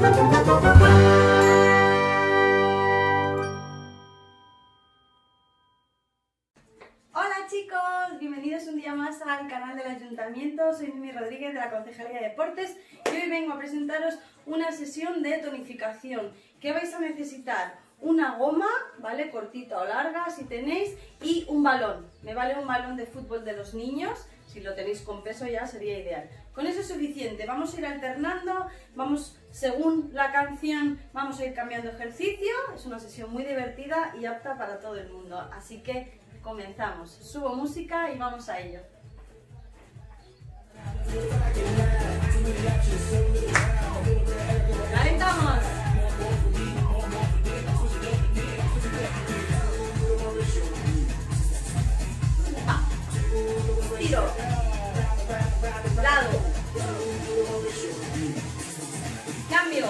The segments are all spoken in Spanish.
Hola chicos, bienvenidos un día más al canal del Ayuntamiento. Soy Mimi Rodríguez de la Concejalía de Deportes y hoy vengo a presentaros una sesión de tonificación que vais a necesitar. Una goma, ¿vale? Cortita o larga si tenéis, y un balón. Me vale un balón de fútbol de los niños, si lo tenéis con peso ya sería ideal. Con eso es suficiente, vamos a ir alternando, vamos según la canción, vamos a ir cambiando ejercicio. Es una sesión muy divertida y apta para todo el mundo, así que comenzamos. Subo música y vamos a ello. ¡Calentamos! Tiro. Lado. Cambio.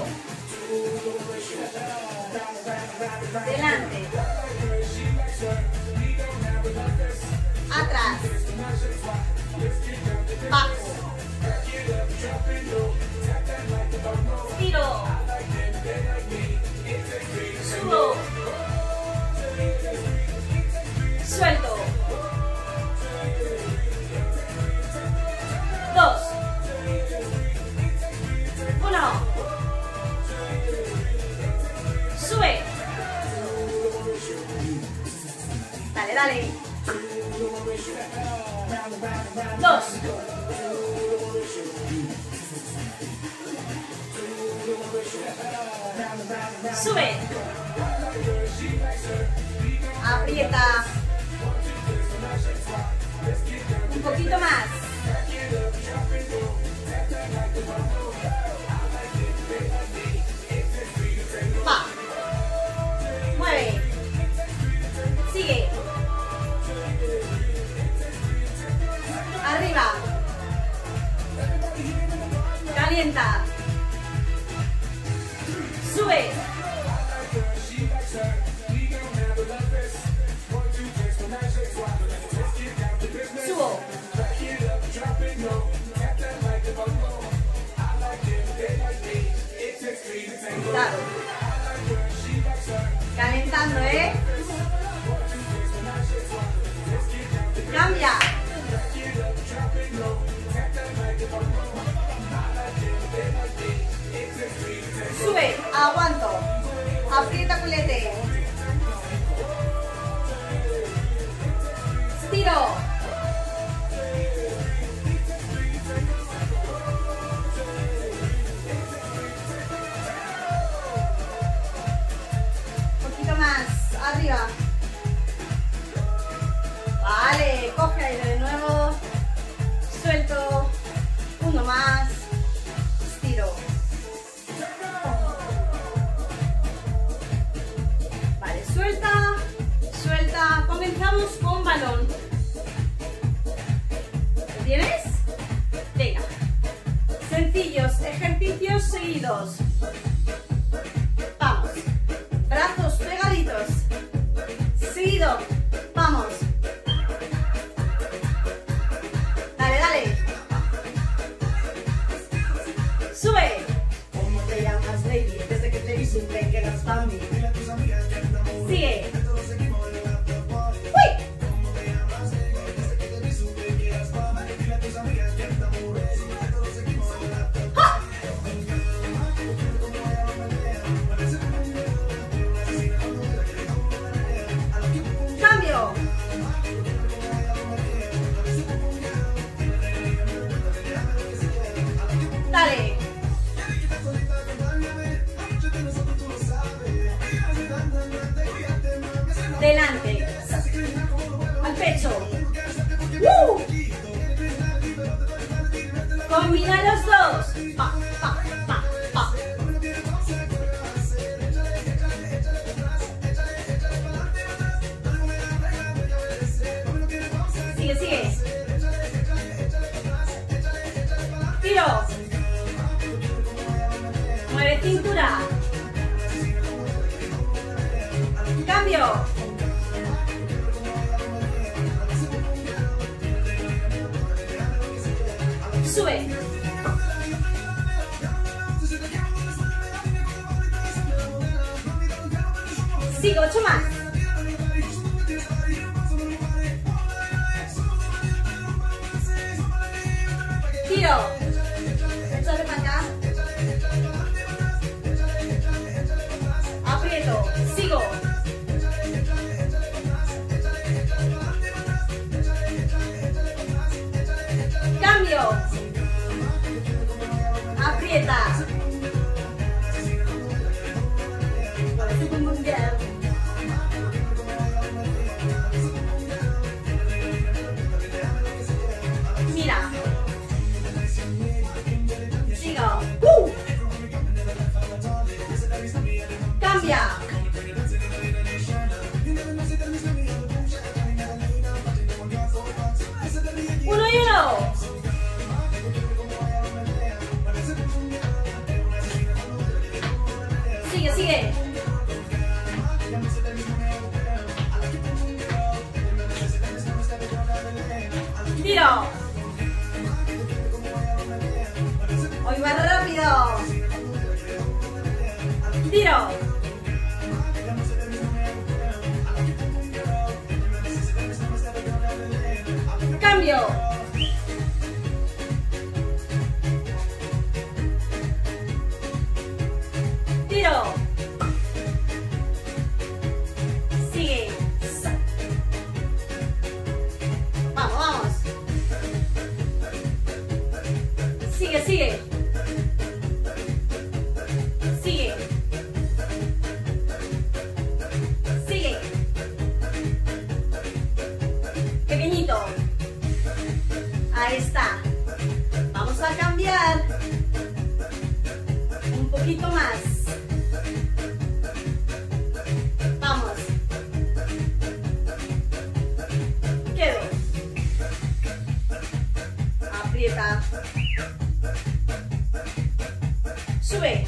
Delante. Atrás. Bajo. Tiro. Subo. Suelto. 2. 1. Sube. Dale, dale. 2. Sube. Aprieta. Un poquito más. Va. Mueve. Sigue. Arriba. Calienta. Sube. Subo. Claro. Calentando, ¿eh? Cambia. Sube, aguanto. Aprieta culete. Estiro. Un poquito más. Arriba. Vale, coge aire de nuevo. Suelto. Uno más. Estiro. Vale, suelta. Suelta. Comenzamos con balón. ¿Lo tienes? Venga. Sencillos ejercicios seguidos. Vamos. Brazos pegaditos. Seguido. Vamos. Dale, dale. Sube. ¿Cómo te llamas, baby? Desde que te vi supe que eras para mí. Sigue. ¡Uy! ¡Ja! Cambio. Dale. Delante. Al pecho. Combina los dos. Pa, pa, pa, pa. Sigue, sigue. Tiro. Mueve cintura. Cambio. Sube. Sigo, 8 más. Tiro. Échale para acá. Aprieto. Sigo. Cambio. Aprieta. Mira. Sigo. Cambia. Uno y uno. Sigue, sigue. Tiro. Hoy va rápido. Tiro. Cambio. Tiro. Sigue. Vamos, vamos. Sigue, sigue. Sigue. Sigue. Pequeñito. Ahí está. Vamos a cambiar. Un poquito más. Vamos. Quedo. Aprieta. Sube.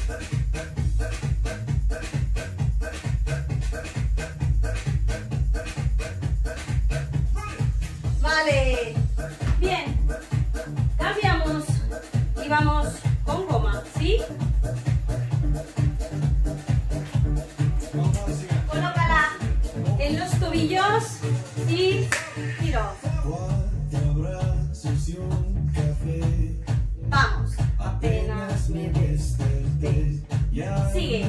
Vale. Bien. Cambiamos y vamos con goma, ¿sí? Colócala en los tobillos y tiro. Vamos. Apenas me desperté. Sigue.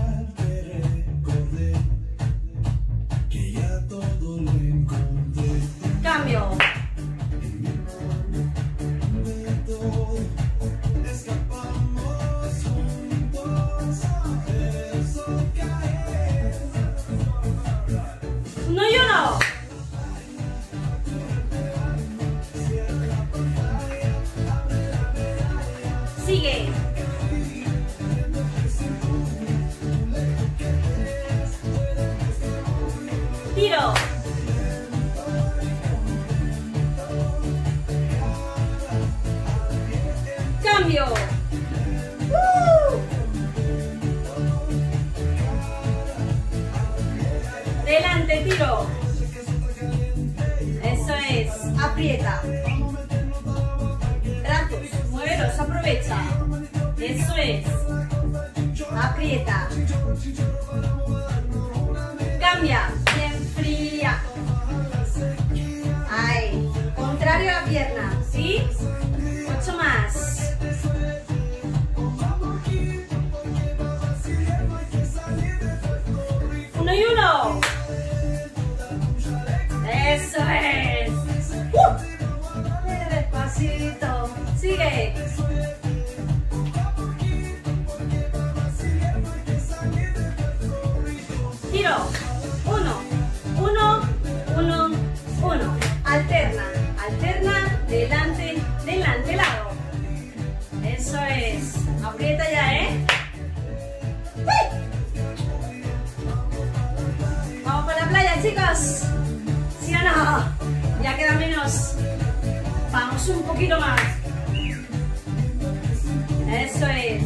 Cambio. Uno y uno. Sigue. Tiro. Cambio. Delante, tiro. Eso es. Aprieta. Brazos, muévelos, aprovecha. Eso es. Aprieta. Cambia. Bien fría. Ahí. Contrario a la pierna. ¿Sí? 8 más. Uno y uno. Eso es. Despacito. Sigue. Tiro. 1, 1, 1, 1. Alterna. Alterna. Delante, delante, lado. Eso es. Aprieta ya, ¿eh? Vamos para la playa, chicos. ¿Sí o no? Ya queda menos. Vamos un poquito más. Eso es.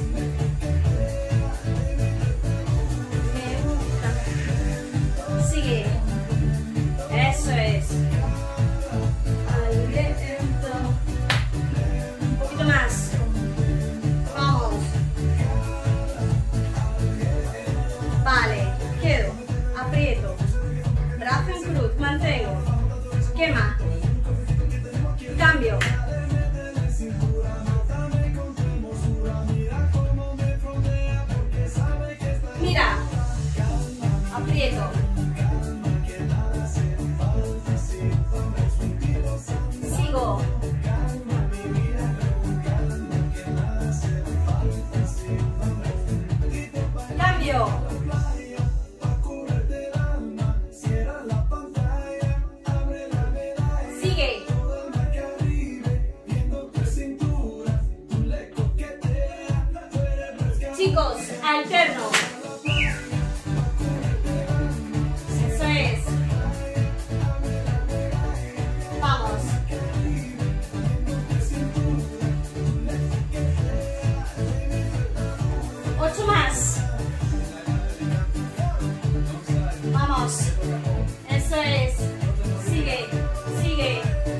Me gusta. Sigue. Eso es. Ahí lento. Un poquito más. Vamos. Vale. Quedo. Cambio. Sigue. Chicos, alterno. Eso es. Vamos. 8 más. Vamos. Eso es. Sigue, sigue.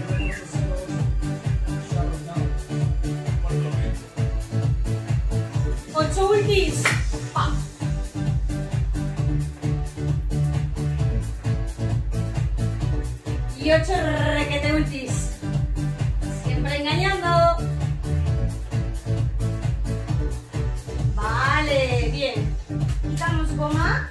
8 ultis. ¡Pam! Y 8 requete ultis. Siempre engañando. Vale, bien. Quitamos goma.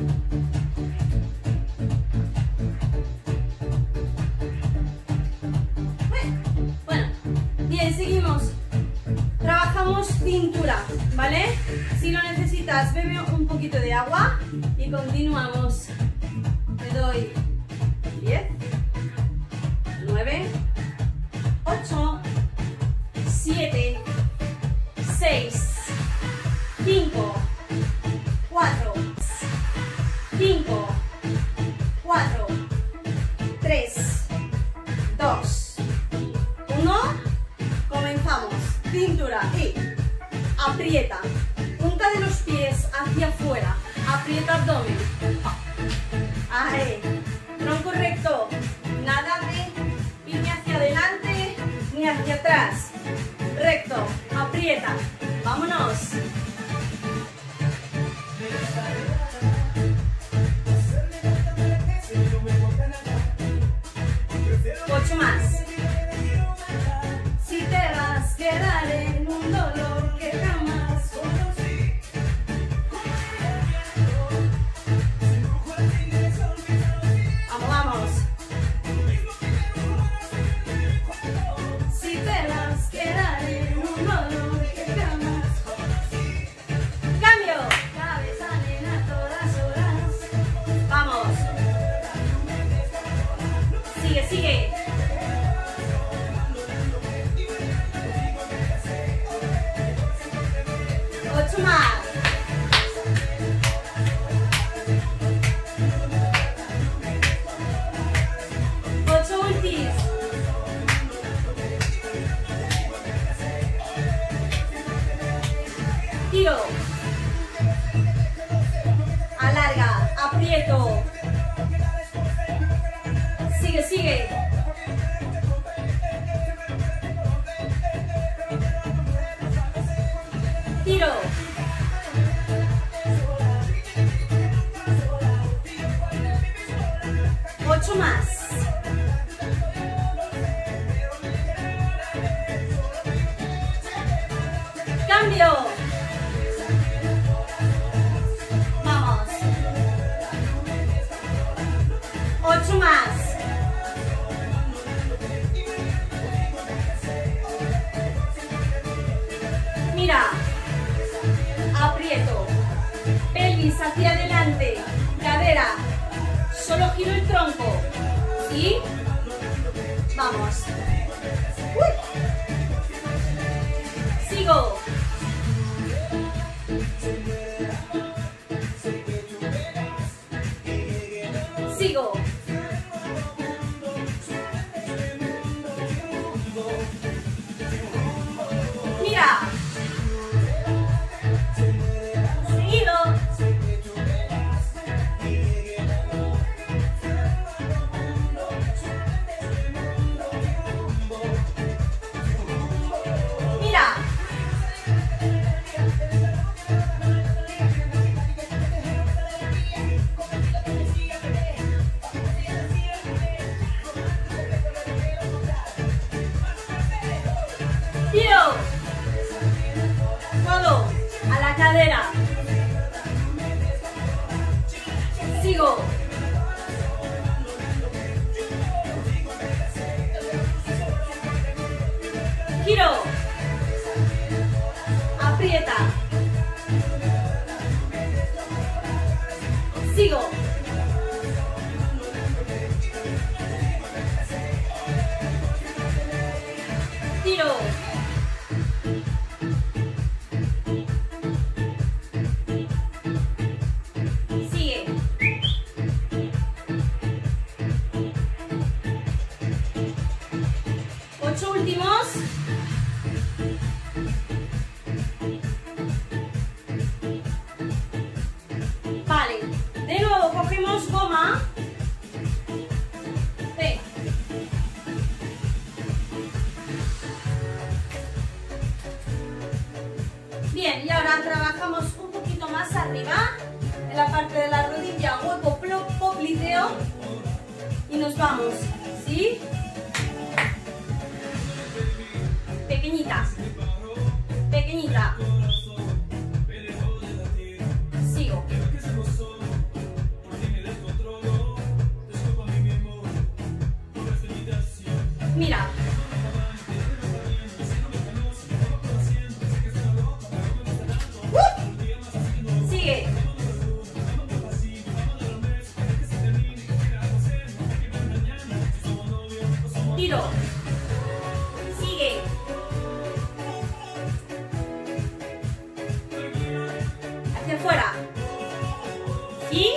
Bueno, bien, seguimos. Trabajamos cintura, ¿vale? Si lo necesitas, bebe un poquito de agua y continuamos. Te doy 10, 9, 8, 7, 6, 5, 4, 5, 4, 3, 2, 1. Comenzamos. Cintura y aprieta. Punta de los pies hacia afuera. Aprieta abdomen. Ahí. Tronco recto. Nada de irme hacia adelante ni hacia atrás. Recto. Aprieta. Vámonos. 8 más. Si te vas, quedaré en un dolor que jamás conocí. Vamos, vamos. Si te vas, quedaré en un dolor que jamás conocí. Cambio. Cabeza nena a todas horas. Vamos. Sigue, sigue. 8 más. Ocho ultis. Tiro. Alarga. Aprieto. Sigue, sigue. Tiro. 8 más. Cambio. Vamos. 8 más. Mira. Aprieto. Pelvis hacia adelante. Cadera. Solo giro el tronco. Y vamos. ¡Uy! Sigo. Sigo. Mira. Seguido. Mira. Tiro. Codo a la cadera. Sigo. Giro. Aprieta. Ahora trabajamos un poquito más arriba, en la parte de la rodilla, hueco popliteo, y nos vamos, ¿sí? Pequeñita, pequeñita. Sigo. Mira. Sigue. Tiro. Sigue. Hacia afuera. ¿Sí?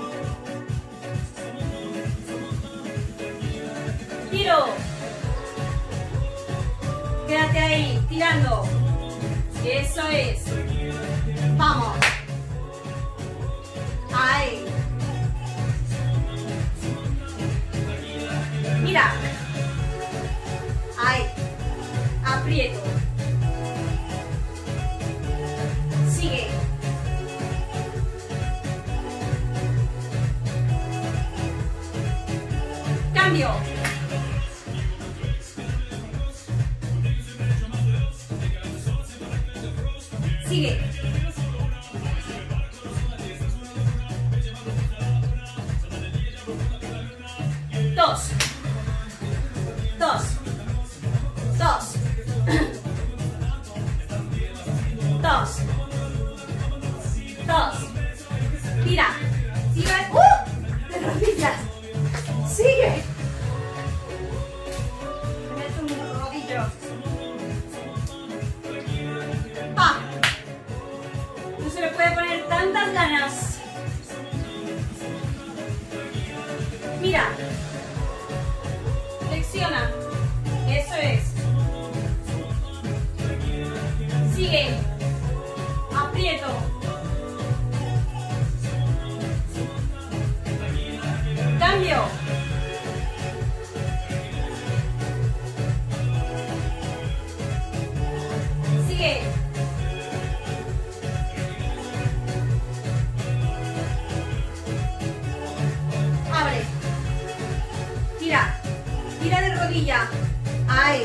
Tiro. Quédate ahí, tirando. Eso es. Vamos. Ahí. Mira. Ahí. Aprieto. Sigue. Cambio. Sigue. Dos. Dos. Dos. Dos. Dos. Tira. Tira. De rodillas. Sigue. Me meto un rodillo. Va. No se le puede poner tantas ganas. Mira. Flexiona. Eso es. Sigue. Aprieto. Cambio. Sigue. Abre. Tira. Tira de rodilla. Ahí.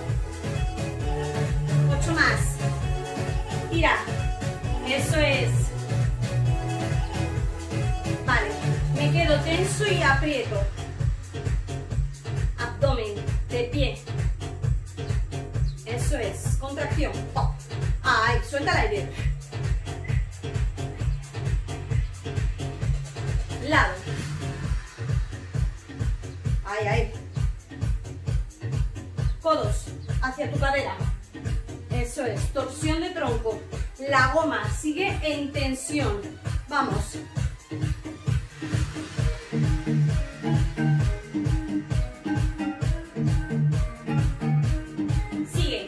8 más. Tira. Eso es. Vale. Me quedo tenso y aprieto. Abdomen. De pie. Eso es. Contracción. Pop. Ahí. Suelta el aire. Lado. Ahí, ahí. Codos hacia tu cadera. Eso es. Torsión de tronco. La goma sigue en tensión. Vamos. Sigue.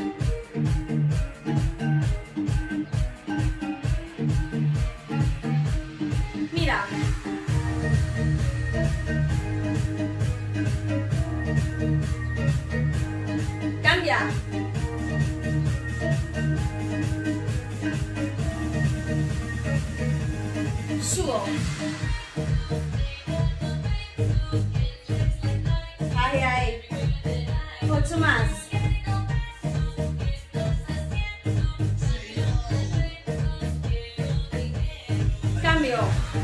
Mira. Cambia. Subo. Ahí, ahí. 8 más. Cambio.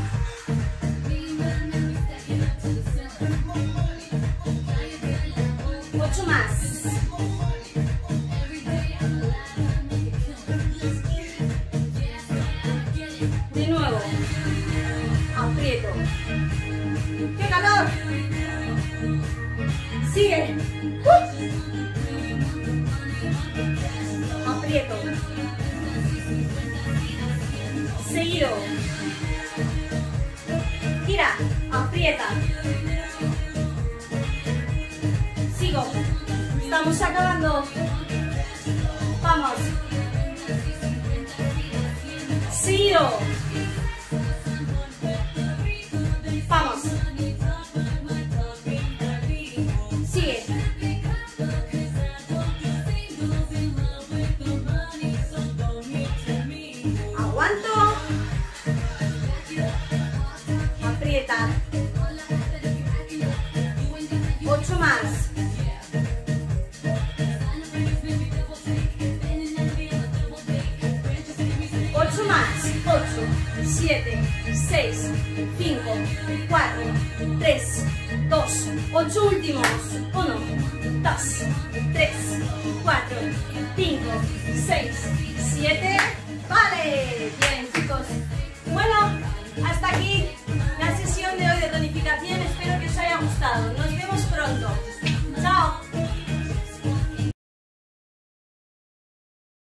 Ocho más. De nuevo. Aprieto. ¡Qué calor! Sigue. Aprieto. Seguido. Gira. Aprieta. Sigo. Estamos acabando. Vamos. Sigo. Vamos. Sigue. 8, 7, 6, 5, 4, 3, 2, 8 últimos. 1, 2, 3, 4, 5, 6, 7. Vale, bien chicos. Bueno, hasta aquí la sesión de hoy de tonificación. Espero que os haya gustado. Nos vemos pronto.